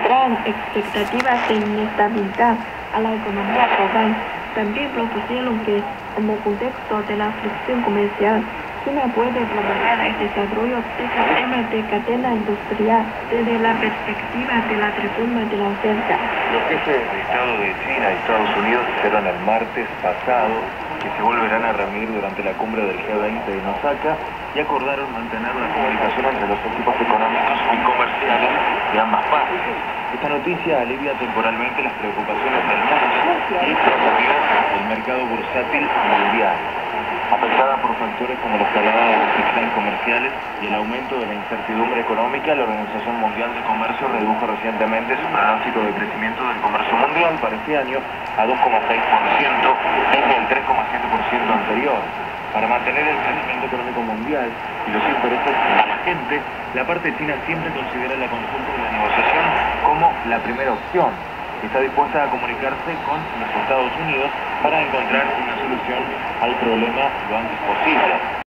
traen expectativas de inestabilidad a la economía global. También propusieron que, como contexto de la fricción comercial, China puede promover el desarrollo de sistemas de cadena industrial desde la perspectiva de la reforma de la oferta. Los jefes de Estado de China y Estados Unidos dijeron el martes pasado que se volverán a reunir durante la cumbre del G20 en Osaka y acordaron mantener la comunicación entre los equipos económicos y comerciales de ambas partes. Esta noticia alivia temporalmente las preocupaciones del mundo y promovió el mercado bursátil mundial, afectada por factores como la escalada de las fricciones comerciales y el aumento de la incertidumbre económica. La Organización Mundial de Comercio redujo recientemente su pronóstico de crecimiento del comercio mundial para este año a 2,6% desde el 3,7% anterior. Para mantener el crecimiento económico mundial y los intereses de la gente, la parte china siempre considera la consulta y la negociación como la primera opción. Está dispuesta a comunicarse con los Estados Unidos para encontrar una solución al problema lo antes posible.